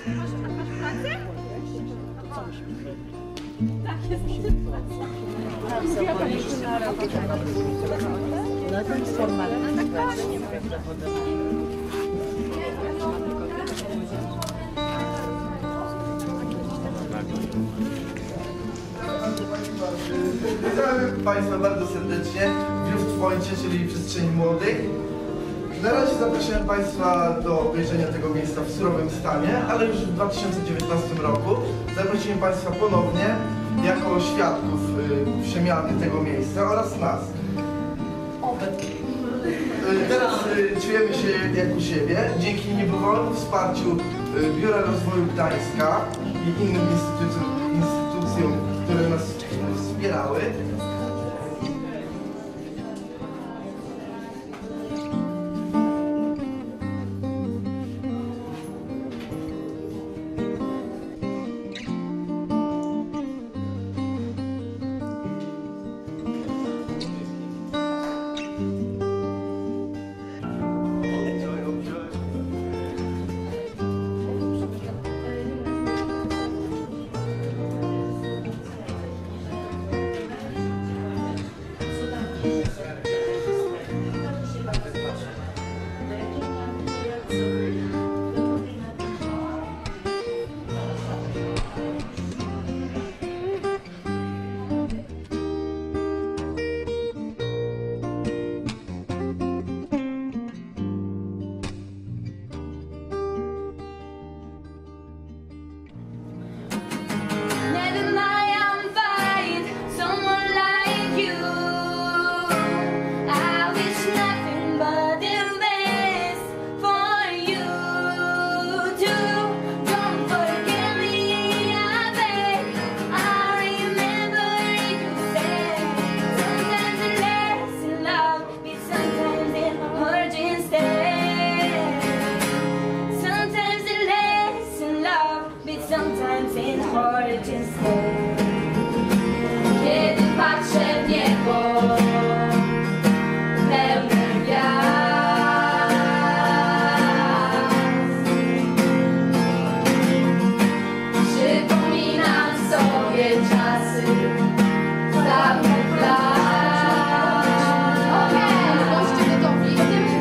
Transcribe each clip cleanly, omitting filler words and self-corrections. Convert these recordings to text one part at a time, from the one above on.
No to jest formalna praca, nieprawdopodobna. Witam Państwa bardzo serdecznie w Youth Poincie, czyli przestrzeni młodych. Na razie zapraszam Państwa do obejrzenia tego miejsca w surowym stanie, ale już w 2019 roku zaprosimy Państwa ponownie jako świadków przemiany tego miejsca oraz nas. Teraz czujemy się jak u siebie dzięki niebywałemu wsparciu Biura Rozwoju Gdańska i innym instytucjom, które nas wspierały. Sometimes it's hard to say. Kiedy patrzę w niebo pełne gwiazd, przypominam sobie czasy dawnych lat. Bądźcie gotowi.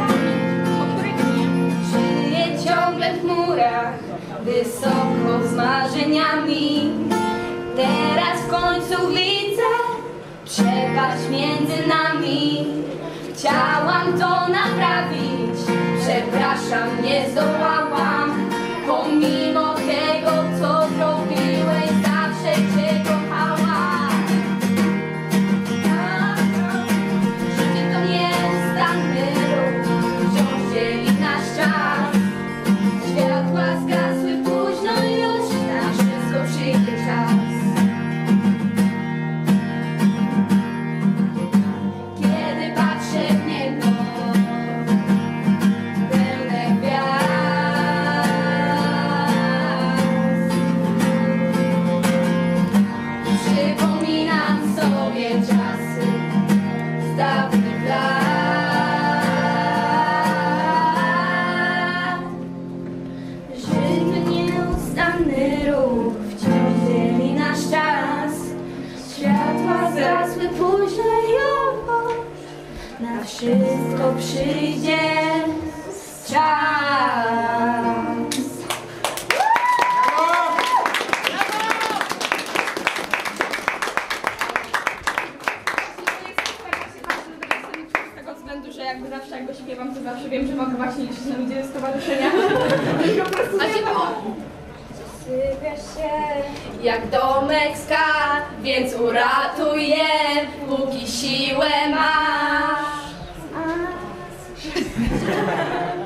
Żyję ciągle w chmurach, wysoko z marzeniami. Teraz w końcu widzę przepaść między nami. Chciałam to naprawić, przepraszam, nie zdołałam. Pomimo tego, co zrobiłeś, zawsze cię kochałam. Życie to nieustanny ruch, wciąż dzieli nasz czas. Światła zgasły późno, już na wszystko przyjdzie czas. Kiedy patrzę w niebo pełne gwiazd, przypominam sobie czasy z dawnych lat. Życie nieustanny ruch, wciąż dzieli nasz czas. Światła zgasły późno już, na wszystko przyjdzie czas. Z tego względu, że jakby zawsze jak go śpiewam, to zawsze wiem, że mogę właśnie liczyć na ludzi ze stowarzyszenia. I po prostu Sypiasz się jak domek z kart, więc uratuj je, póki siłę masz.